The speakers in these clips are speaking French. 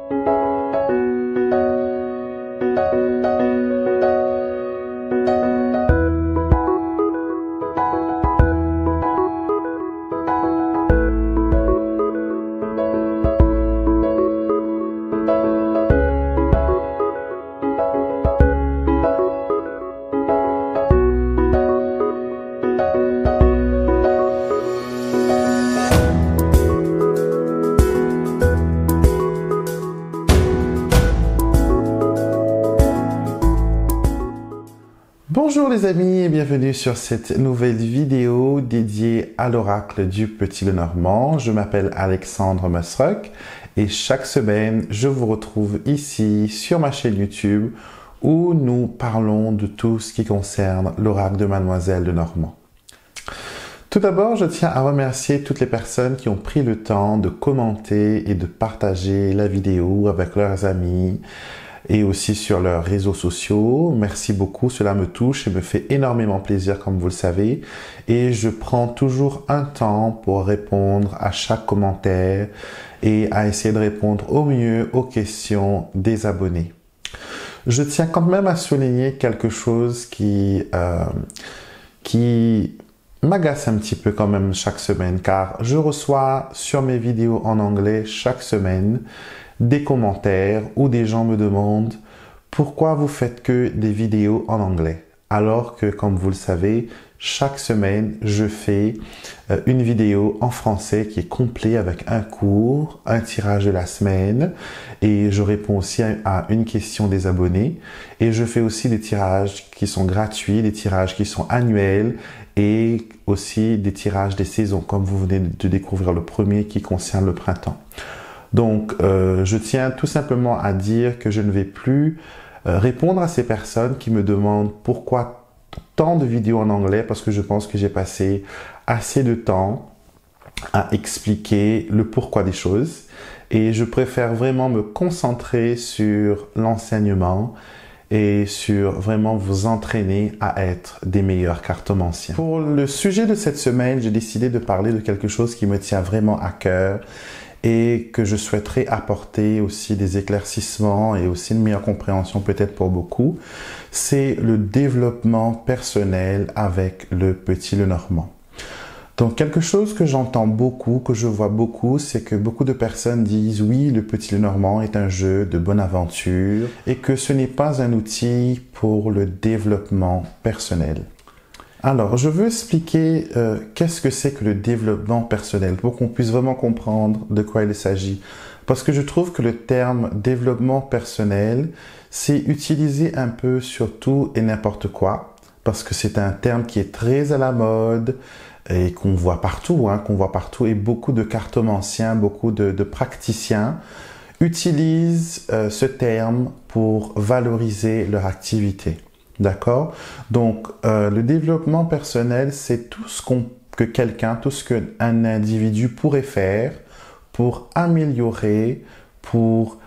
Bonjour les amis et bienvenue sur cette nouvelle vidéo dédiée à l'oracle du Petit Lenormand. Je m'appelle Alexandre Masrock et chaque semaine je vous retrouve ici sur ma chaîne YouTube où nous parlons de tout ce qui concerne l'oracle de Mademoiselle Lenormand. Tout d'abord, je tiens à remercier toutes les personnes qui ont pris le temps de commenter et de partager la vidéo avec leurs amis et aussi sur leurs réseaux sociaux. Merci beaucoup, cela me touche et me fait énormément plaisir comme vous le savez. Et je prends toujours un temps pour répondre à chaque commentaire et à essayer de répondre au mieux aux questions des abonnés. Je tiens quand même à souligner quelque chose qui m'agace un petit peu quand même chaque semaine, car je reçois sur mes vidéos en anglais chaque semaine des commentaires où des gens me demandent pourquoi vous faites que des vidéos en anglais, alors que comme vous le savez, chaque semaine je fais une vidéo en français qui est complet avec un cours, un tirage de la semaine et je réponds aussi à une question des abonnés et je fais aussi des tirages qui sont gratuits, des tirages qui sont annuels et aussi des tirages des saisons comme vous venez de découvrir le premier qui concerne le printemps. Donc, je tiens tout simplement à dire que je ne vais plus répondre à ces personnes qui me demandent pourquoi tant de vidéos en anglais, parce que je pense que j'ai passé assez de temps à expliquer le pourquoi des choses et je préfère vraiment me concentrer sur l'enseignement et sur vraiment vous entraîner à être des meilleurs cartomanciens. Pour le sujet de cette semaine, j'ai décidé de parler de quelque chose qui me tient vraiment à cœur et que je souhaiterais apporter aussi des éclaircissements et aussi une meilleure compréhension peut-être pour beaucoup, c'est le développement personnel avec le Petit Lenormand. Donc quelque chose que j'entends beaucoup, que je vois beaucoup, c'est que beaucoup de personnes disent oui, le Petit Lenormand est un jeu de bonne aventure et que ce n'est pas un outil pour le développement personnel. Alors, je veux expliquer qu'est-ce que c'est que le développement personnel pour qu'on puisse vraiment comprendre de quoi il s'agit. Parce que je trouve que le terme développement personnel, c'est utilisé un peu sur tout et n'importe quoi. Parce que c'est un terme qui est très à la mode et qu'on voit partout, et beaucoup de cartomanciens, beaucoup de praticiens utilisent ce terme pour valoriser leur activité. D'accord? Donc, le développement personnel, c'est tout ce tout ce qu'un individu pourrait faire pour améliorer, pour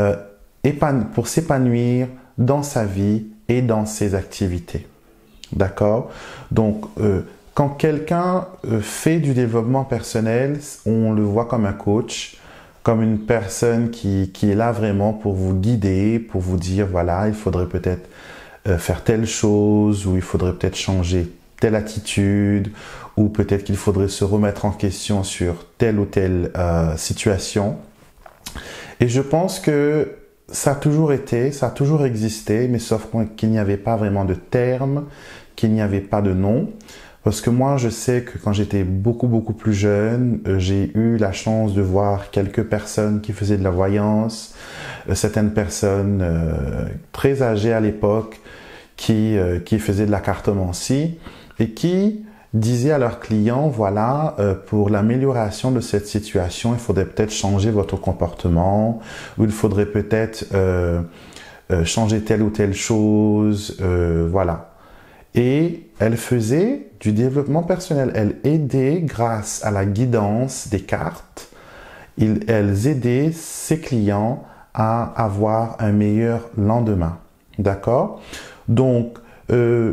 s'épanouir dans sa vie et dans ses activités. D'accord? Donc, quand quelqu'un fait du développement personnel, on le voit comme un coach, comme une personne qui est là vraiment pour vous guider, pour vous dire, voilà, il faudrait peut-être faire telle chose, ou il faudrait peut-être changer telle attitude, ou peut-être qu'il faudrait se remettre en question sur telle ou telle situation. Et je pense que ça a toujours existé, mais sauf qu'il n'y avait pas vraiment de terme, qu'il n'y avait pas de nom. Parce que moi, je sais que quand j'étais beaucoup plus jeune, j'ai eu la chance de voir quelques personnes qui faisaient de la voyance, certaines personnes très âgées à l'époque qui faisaient de la cartomancie et qui disaient à leurs clients, voilà, pour l'amélioration de cette situation, il faudrait peut-être changer votre comportement ou il faudrait peut-être changer telle ou telle chose, voilà. Et elle faisait du développement personnel. Elle aidait grâce à la guidance des cartes. Elles aidaient ses clients à avoir un meilleur lendemain. D'accord? Donc,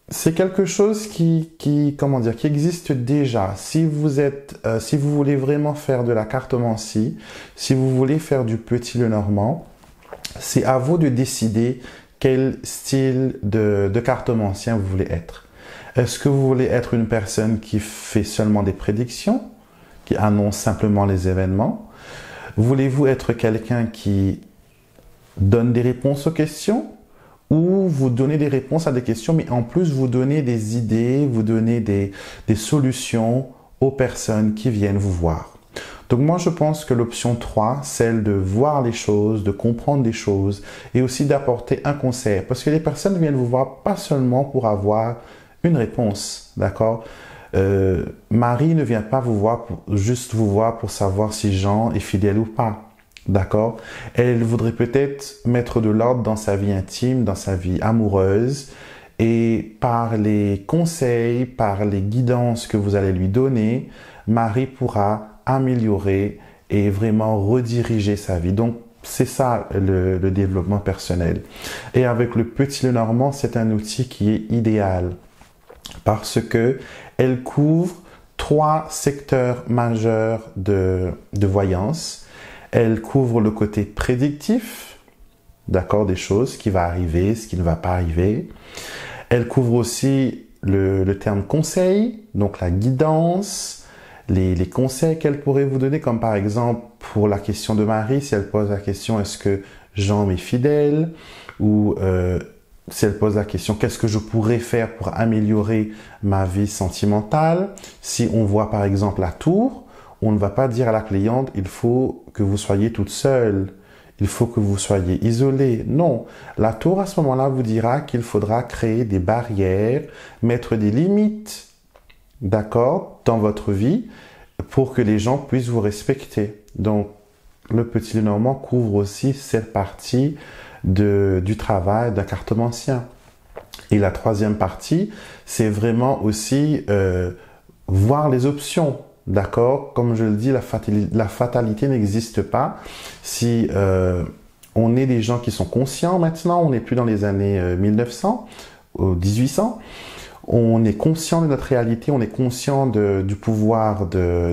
c'est quelque chose comment dire, qui existe déjà. Si vous voulez vraiment faire de la cartomancie, si vous voulez faire du Petit Lenormand, c'est à vous de décider quel style de cartomancien vous voulez être. Est-ce que vous voulez être une personne qui fait seulement des prédictions, qui annonce simplement les événements? Voulez-vous être quelqu'un qui donne des réponses aux questions? Ou vous donnez des réponses à des questions, mais en plus vous donnez des idées, vous donnez des solutions aux personnes qui viennent vous voir. Donc moi je pense que l'option 3, celle de voir les choses, de comprendre des choses et aussi d'apporter un conseil. Parce que les personnes viennent vous voir pas seulement pour avoir une réponse, d'accord? Marie ne vient pas vous voir juste vous voir pour savoir si Jean est fidèle ou pas. D'accord? Elle voudrait peut-être mettre de l'ordre dans sa vie intime, dans sa vie amoureuse. Et par les conseils, par les guidances que vous allez lui donner, Marie pourra améliorer et vraiment rediriger sa vie. Donc, c'est ça le développement personnel. Et avec le Petit Lenormand, c'est un outil qui est idéal parce que elle couvre 3 secteurs majeurs de voyance. Elle couvre le côté prédictif, d'accord, des choses, ce qui va arriver, ce qui ne va pas arriver. Elle couvre aussi le terme conseil, donc la guidance, les conseils qu'elle pourrait vous donner, comme par exemple pour la question de Marie, si elle pose la question est-ce que Jean m'est fidèle, ou si elle pose la question qu'est-ce que je pourrais faire pour améliorer ma vie sentimentale. Si on voit par exemple la tour, on ne va pas dire à la cliente, il faut que vous soyez toute seule, il faut que vous soyez isolée. Non, la tour à ce moment-là vous dira qu'il faudra créer des barrières, mettre des limites, d'accord, dans votre vie pour que les gens puissent vous respecter. Donc, le Petit Lenormand couvre aussi cette partie du travail d'un cartomancien. Et la troisième partie, c'est vraiment aussi voir les options. D'accord? Comme je le dis, la fatalité n'existe pas. Si on est des gens qui sont conscients maintenant, on n'est plus dans les années 1900, 1800, on est conscient de notre réalité, on est conscient du pouvoir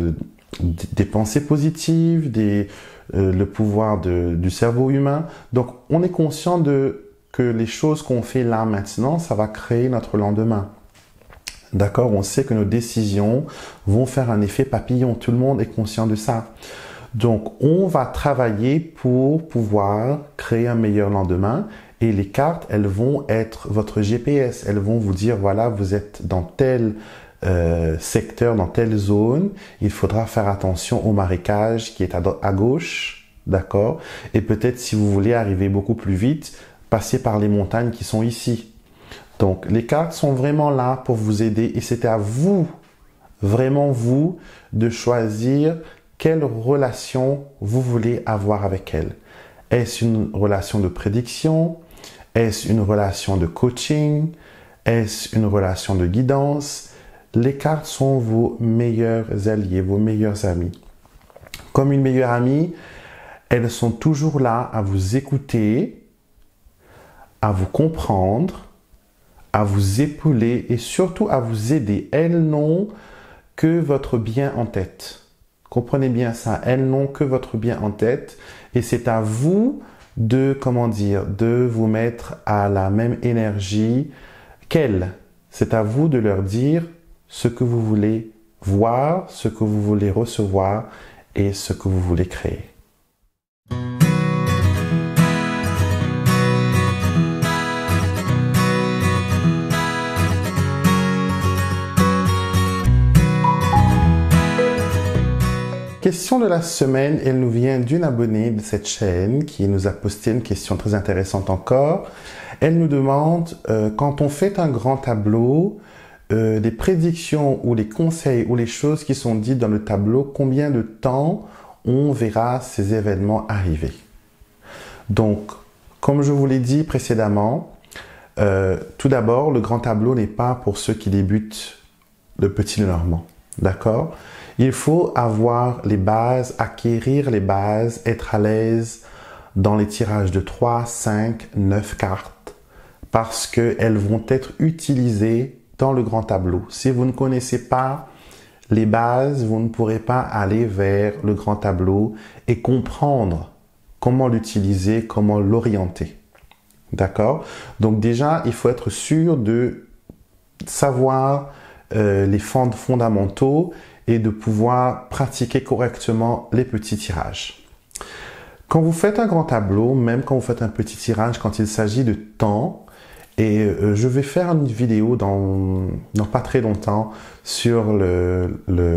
des pensées positives, le pouvoir du cerveau humain. Donc, on est conscient que les choses qu'on fait là maintenant, ça va créer notre lendemain. D'accord? On sait que nos décisions vont faire un effet papillon. Tout le monde est conscient de ça. Donc, on va travailler pour pouvoir créer un meilleur lendemain. Et les cartes, elles vont être votre GPS. Elles vont vous dire, voilà, vous êtes dans tel secteur, dans telle zone. Il faudra faire attention au marécage qui est à gauche. D'accord? Et peut-être si vous voulez arriver beaucoup plus vite, passez par les montagnes qui sont ici. Donc, les cartes sont vraiment là pour vous aider et c'est à vous, vraiment vous, de choisir quelle relation vous voulez avoir avec elles. Est-ce une relation de prédiction? Est-ce une relation de coaching? Est-ce une relation de guidance? Les cartes sont vos meilleurs alliés, vos meilleurs amis. Comme une meilleure amie, elles sont toujours là à vous écouter, à vous comprendre, à vous épauler et surtout à vous aider. Elles n'ont que votre bien en tête. Comprenez bien ça. Elles n'ont que votre bien en tête et c'est à vous de vous mettre à la même énergie qu'elles. C'est à vous de leur dire ce que vous voulez voir, ce que vous voulez recevoir et ce que vous voulez créer. Question de la semaine, elle nous vient d'une abonnée de cette chaîne qui nous a posté une question très intéressante encore. Elle nous demande, quand on fait un grand tableau, les prédictions ou les conseils ou les choses qui sont dites dans le tableau, combien de temps on verra ces événements arriver? Donc, comme je vous l'ai dit précédemment, tout d'abord, le grand tableau n'est pas pour ceux qui débutent le Petit Lenormand. D'accord? Il faut avoir les bases, acquérir les bases, être à l'aise dans les tirages de 3, 5, 9 cartes. parce qu'elles vont être utilisées dans le grand tableau. Si vous ne connaissez pas les bases, vous ne pourrez pas aller vers le grand tableau et comprendre comment l'utiliser, comment l'orienter. D'accord? Donc déjà, il faut être sûr de savoir les fondamentaux et de pouvoir pratiquer correctement les petits tirages. Quand vous faites un grand tableau, même quand vous faites un petit tirage, quand il s'agit de temps, et je vais faire une vidéo dans pas très longtemps sur le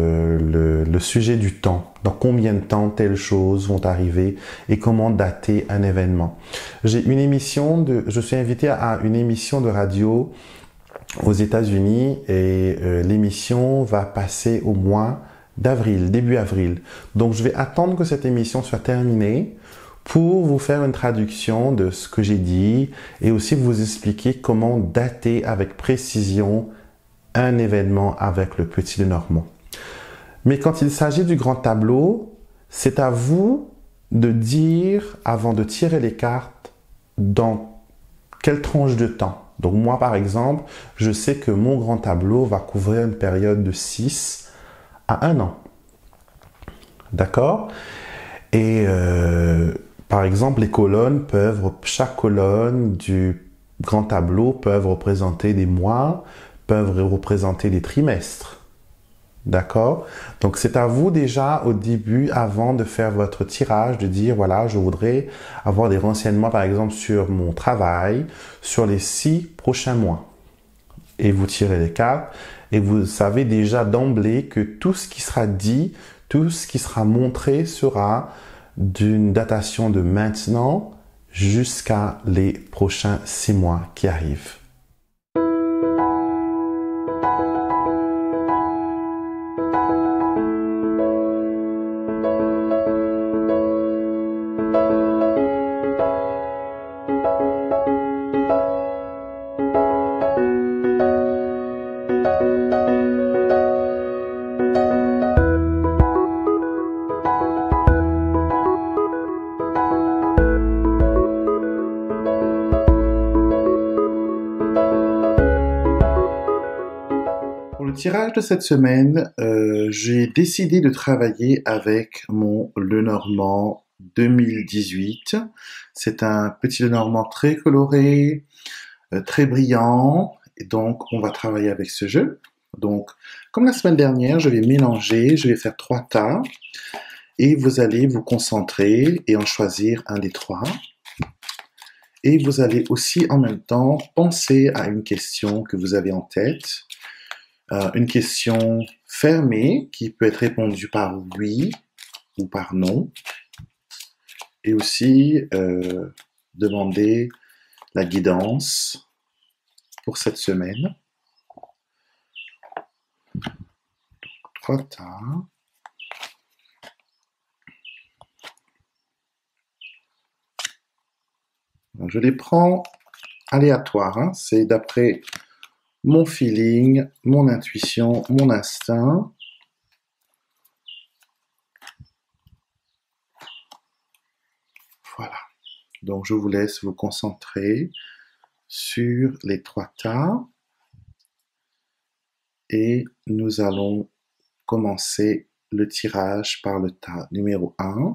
sujet du temps. Dans combien de temps telles choses vont arriver et comment dater un événement. Je suis invité à une émission de radio aux États-Unis et l'émission va passer au mois d'avril, début avril. Donc je vais attendre que cette émission soit terminée pour vous faire une traduction de ce que j'ai dit et aussi vous expliquer comment dater avec précision un événement avec le petit Lenormand. Mais quand il s'agit du grand tableau, c'est à vous de dire, avant de tirer les cartes, dans quelle tranche de temps. Donc moi, par exemple, je sais que mon grand tableau va couvrir une période de 6 à 1 an. D'accord? Et par exemple, chaque colonne du grand tableau peuvent représenter des mois, peuvent représenter des trimestres. D'accord? Donc c'est à vous déjà au début, avant de faire votre tirage, de dire voilà, je voudrais avoir des renseignements par exemple sur mon travail, sur les 6 prochains mois. Et vous tirez les cartes et vous savez déjà d'emblée que tout ce qui sera dit, tout ce qui sera montré sera d'une datation de maintenant jusqu'à les prochains 6 mois qui arrivent. Pour le tirage de cette semaine, j'ai décidé de travailler avec mon Lenormand 2018. C'est un petit Lenormand très coloré, très brillant, et donc on va travailler avec ce jeu. Donc, comme la semaine dernière, je vais mélanger, je vais faire 3 tas, et vous allez vous concentrer et en choisir un des 3. Et vous allez aussi en même temps penser à une question que vous avez en tête. Une question fermée qui peut être répondue par oui ou par non. Et aussi demander la guidance pour cette semaine. 3 tas. Je les prends aléatoires, hein. C'est d'après mon feeling, mon intuition, mon instinct. Voilà. Donc, je vous laisse vous concentrer sur les 3 tas. Et nous allons commencer le tirage par le tas numéro 1.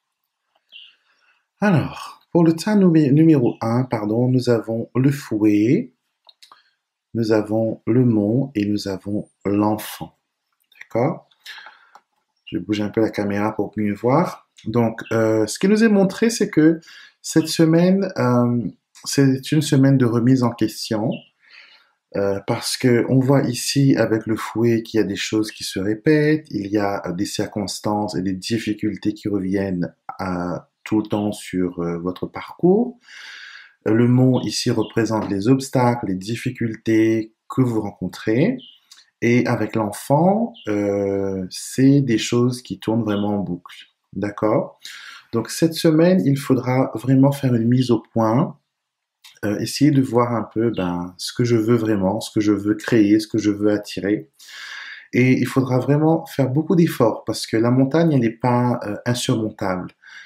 Alors, pour le tas numéro 1, nous avons le fouet, nous avons le mont et nous avons l'enfant. D'accord? Je vais bouger un peu la caméra pour mieux voir. Donc, ce qui nous est montré, c'est que cette semaine, c'est une semaine de remise en question. Parce que on voit ici avec le fouet qu'il y a des choses qui se répètent, il y a des circonstances et des difficultés qui reviennent tout le temps sur votre parcours. Le mont ici représente les obstacles, les difficultés que vous rencontrez. Et avec l'enfant, c'est des choses qui tournent vraiment en boucle. D'accord? Donc cette semaine, il faudra vraiment faire une mise au point. Essayer de voir un peu ce que je veux vraiment, ce que je veux créer, ce que je veux attirer. Et il faudra vraiment faire beaucoup d'efforts parce que la montagne, elle n'est pas insurmontable.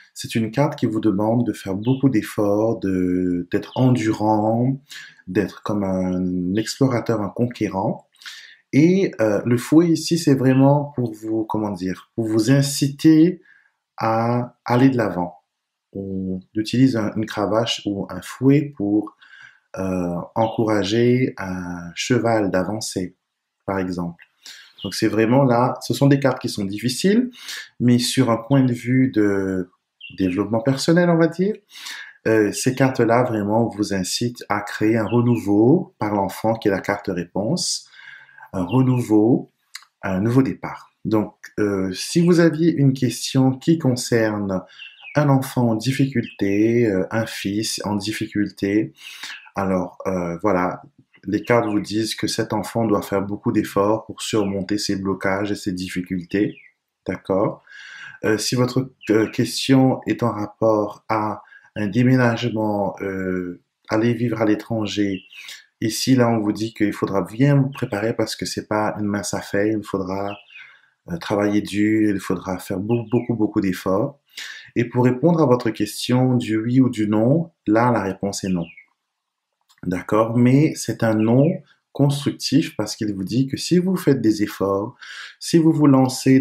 C'est une carte qui vous demande de faire beaucoup d'efforts, d'être endurant, d'être comme un explorateur, un conquérant. Et le fouet ici, c'est vraiment pour vous, comment dire, pour vous inciter à aller de l'avant. On utilise une cravache ou un fouet pour encourager un cheval d'avancer, par exemple. Donc c'est vraiment là, ce sont des cartes qui sont difficiles, mais sur un point de vue de développement personnel, on va dire, ces cartes-là vraiment vous incitent à créer un renouveau par l'enfant qui est la carte réponse, un renouveau, un nouveau départ. Donc si vous aviez une question qui concerne un enfant en difficulté, un fils en difficulté, alors voilà, les cartes vous disent que cet enfant doit faire beaucoup d'efforts pour surmonter ses blocages et ses difficultés. D'accord? Si votre question est en rapport à un déménagement, aller vivre à l'étranger, ici, là, on vous dit qu'il faudra bien vous préparer parce que c'est pas une mince affaire, il faudra travailler dur, il faudra faire beaucoup d'efforts. Et pour répondre à votre question du oui ou du non, là, la réponse est non. D'accord? Mais c'est un non constructif parce qu'il vous dit que si vous faites des efforts, si vous vous lancez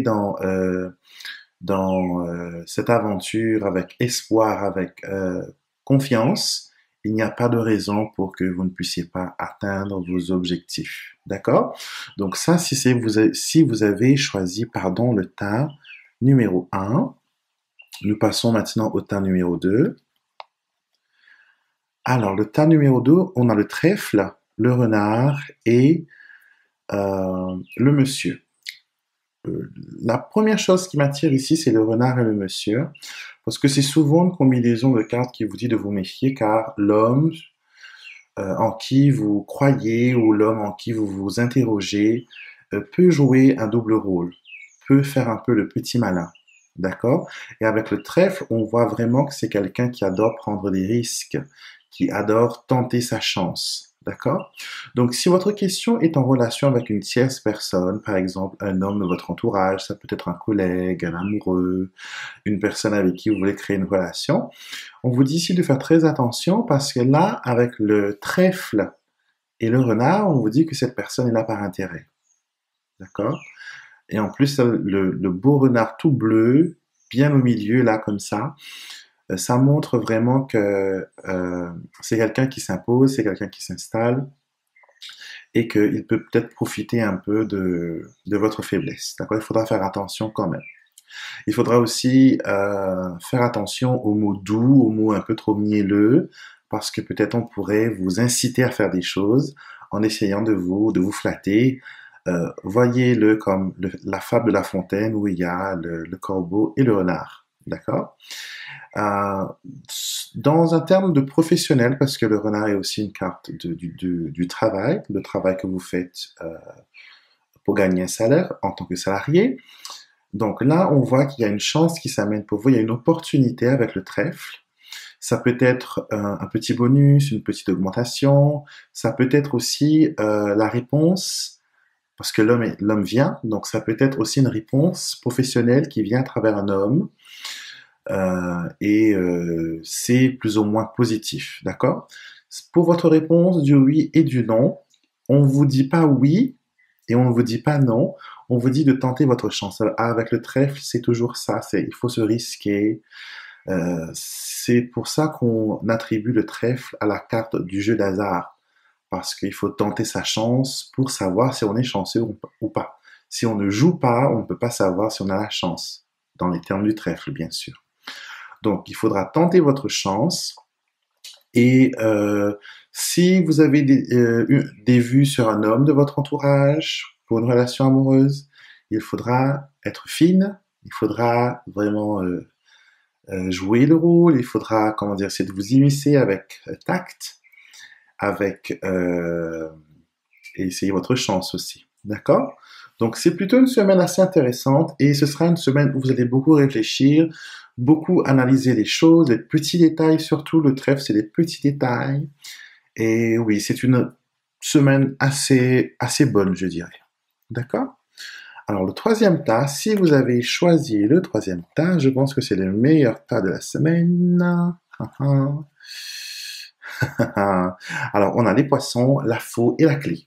dans cette aventure avec espoir, avec confiance, il n'y a pas de raison pour que vous ne puissiez pas atteindre vos objectifs. D'accord? Donc ça, si vous avez choisi, pardon, le tas numéro 1, nous passons maintenant au tas numéro 2. Alors, le tas numéro 2, on a le trèfle, le renard et le monsieur. La première chose qui m'attire ici, c'est le renard et le monsieur, parce que c'est souvent une combinaison de cartes qui vous dit de vous méfier, car l'homme en qui vous croyez ou l'homme en qui vous vous interrogez peut jouer un double rôle, peut faire un peu le petit malin. D'accord? Et avec le trèfle, on voit vraiment que c'est quelqu'un qui adore prendre des risques, qui adore tenter sa chance. D'accord? Donc, si votre question est en relation avec une tierce personne, par exemple un homme de votre entourage, ça peut être un collègue, un amoureux, une personne avec qui vous voulez créer une relation, on vous dit ici de faire très attention parce que là, avec le trèfle et le renard, on vous dit que cette personne est là par intérêt. D'accord? Et en plus, le beau renard tout bleu, bien au milieu, là, comme ça montre vraiment que c'est quelqu'un qui s'impose, c'est quelqu'un qui s'installe et qu'il peut peut-être profiter un peu de votre faiblesse. D'accord? Il faudra faire attention quand même. Il faudra aussi faire attention aux mots doux, aux mots un peu trop mielleux, parce que peut-être on pourrait vous inciter à faire des choses en essayant de vous flatter. Voyez-le comme la fable de La Fontaine où il y a le corbeau et le renard. D'accord? Dans un terme de professionnel, parce que le renard est aussi une carte du travail, le travail que vous faites pour gagner un salaire en tant que salarié. Donc là, on voit qu'il y a une chance qui s'amène pour vous, il y a une opportunité avec le trèfle. Ça peut être un petit bonus, une petite augmentation, ça peut être aussi la réponse, parce que l'homme vient, donc ça peut être aussi une réponse professionnelle qui vient à travers un homme, et c'est plus ou moins positif, d'accord? Pour votre réponse du oui et du non, on vous dit pas oui et on ne vous dit pas non, on vous dit de tenter votre chance. Avec le trèfle, c'est toujours ça, il faut se risquer. C'est pour ça qu'on attribue le trèfle à la carte du jeu d'hasard, parce qu'il faut tenter sa chance pour savoir si on est chanceux ou pas. Si on ne joue pas, on ne peut pas savoir si on a la chance, dans les termes du trèfle, bien sûr. Donc, il faudra tenter votre chance. Et si vous avez des vues sur un homme de votre entourage pour une relation amoureuse, il faudra être fine, il faudra vraiment jouer le rôle, il faudra, comment dire, c'est de vous immiscer avec tact, avec et essayer votre chance aussi. D'accord? Donc, c'est plutôt une semaine assez intéressante et ce sera une semaine où vous allez beaucoup réfléchir, beaucoup analyser les choses, les petits détails, surtout le trèfle, c'est les petits détails. Et oui, c'est une semaine assez bonne, je dirais. D'accord? Alors, le troisième tas, si vous avez choisi le troisième tas, je pense que c'est le meilleur tas de la semaine. Alors, on a les poissons, la faux et la clé.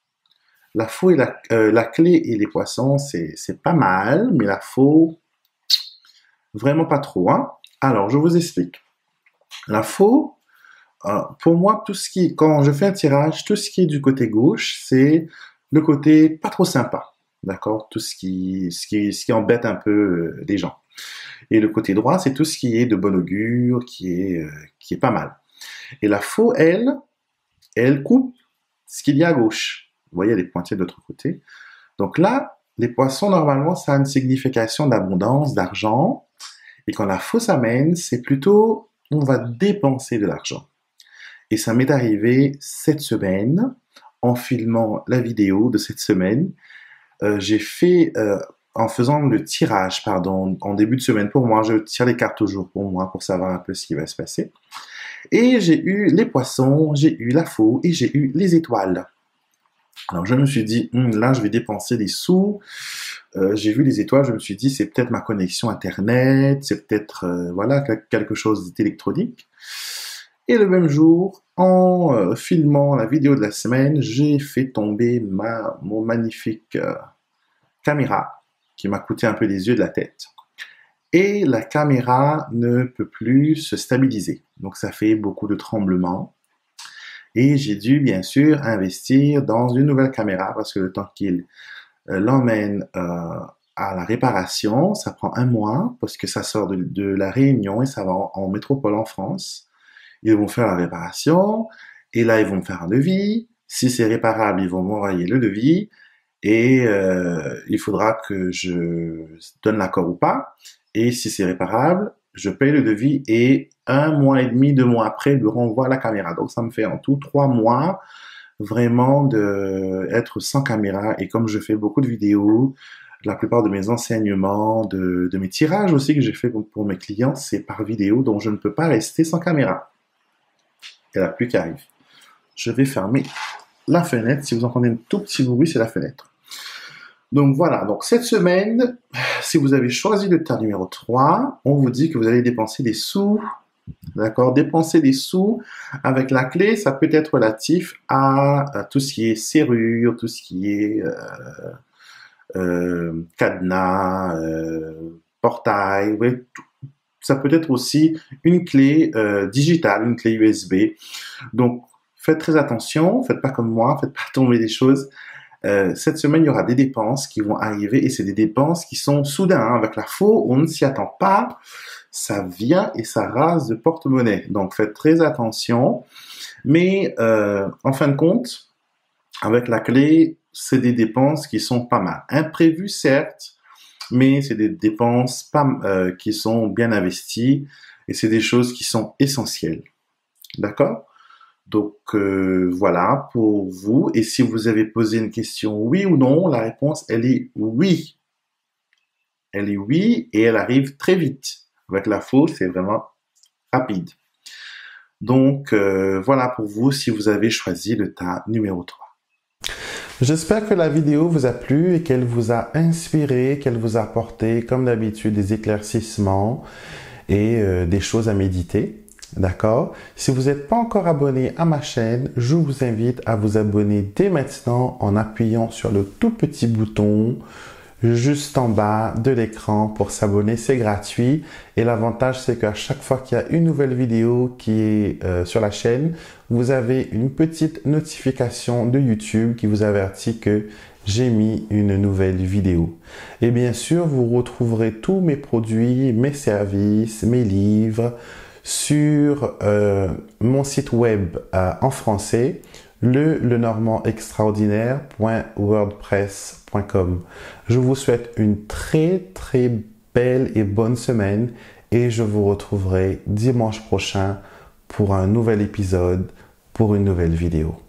La faux et la clé et les poissons, c'est pas mal, mais la faux, vraiment pas trop. Hein? Alors, je vous explique. La faux, pour moi, quand je fais un tirage, tout ce qui est du côté gauche, c'est le côté pas trop sympa. D'accord? Tout ce qui embête un peu les gens. Et le côté droit, c'est tout ce qui est de bon augure, qui est pas mal. Et la faux, elle coupe ce qu'il y a à gauche. Vous voyez, les pointillés de l'autre côté. Donc là, les poissons, normalement, ça a une signification d'abondance, d'argent. Et quand la faux s'amène, c'est plutôt, on va dépenser de l'argent. Et ça m'est arrivé cette semaine, en filmant la vidéo de cette semaine. J'ai fait, en faisant le tirage, en début de semaine pour moi, je tire les cartes toujours pour moi, pour savoir un peu ce qui va se passer. Et j'ai eu les poissons, j'ai eu la faux et j'ai eu les étoiles. Alors je me suis dit, là je vais dépenser des sous. J'ai vu les étoiles, je me suis dit, c'est peut-être ma connexion internet, c'est peut-être voilà quelque chose d'électronique. Et le même jour, en filmant la vidéo de la semaine, j'ai fait tomber mon magnifique caméra qui m'a coûté un peu les yeux de la tête. Et la caméra ne peut plus se stabiliser. Donc ça fait beaucoup de tremblements. Et j'ai dû, bien sûr, investir dans une nouvelle caméra parce que le temps qu'il l'emmène à la réparation, ça prend 1 mois parce que ça sort de la Réunion et ça va en métropole en France. Ils vont faire la réparation et là, ils vont me faire un devis. Si c'est réparable, ils vont m'envoyer le devis et il faudra que je donne l'accord ou pas. Et si c'est réparable, je paye le devis et 1 mois et demi, 2 mois après, il me renvoie la caméra. Donc, ça me fait en tout 3 mois vraiment d'être sans caméra. Et comme je fais beaucoup de vidéos, la plupart de mes enseignements, de mes tirages aussi que j'ai fait pour mes clients, c'est par vidéo, donc je ne peux pas rester sans caméra. Et la pluie qui arrive. Je vais fermer la fenêtre. Si vous entendez un tout petit bruit, c'est la fenêtre. Donc voilà, donc cette semaine, si vous avez choisi le tas numéro 3, on vous dit que vous allez dépenser des sous, d'accord? Dépenser des sous avec la clé, ça peut être relatif à tout ce qui est serrure, tout ce qui est cadenas, portail, ouais, ça peut être aussi une clé digitale, une clé USB. Donc faites très attention, faites pas comme moi, faites pas tomber des choses. Cette semaine, il y aura des dépenses qui vont arriver et c'est des dépenses qui sont soudain. Hein. Avec la faux, on ne s'y attend pas. Ça vient et ça rase de porte-monnaie. Donc, faites très attention. Mais en fin de compte, avec la clé, c'est des dépenses qui sont pas mal. Imprévues, certes, mais c'est des dépenses qui sont bien investies et c'est des choses qui sont essentielles. D'accord ? Donc voilà pour vous. Et si vous avez posé une question oui ou non, la réponse, elle est oui. Elle est oui et elle arrive très vite. Avec la faux, c'est vraiment rapide. Donc voilà pour vous si vous avez choisi le tas numéro 3. J'espère que la vidéo vous a plu et qu'elle vous a inspiré, qu'elle vous a apporté, comme d'habitude, des éclaircissements et des choses à méditer. D'accord? Si vous n'êtes pas encore abonné à ma chaîne, je vous invite à vous abonner dès maintenant en appuyant sur le tout petit bouton juste en bas de l'écran pour s'abonner. C'est gratuit et l'avantage c'est qu'à chaque fois qu'il y a une nouvelle vidéo qui est sur la chaîne, vous avez une petite notification de YouTube qui vous avertit que j'ai mis une nouvelle vidéo. Et bien sûr, vous retrouverez tous mes produits, mes services, mes livres sur mon site web en français, lenormandextraordinaire.wordpress.com. Je vous souhaite une très très belle et bonne semaine et je vous retrouverai dimanche prochain pour un nouvel épisode, pour une nouvelle vidéo.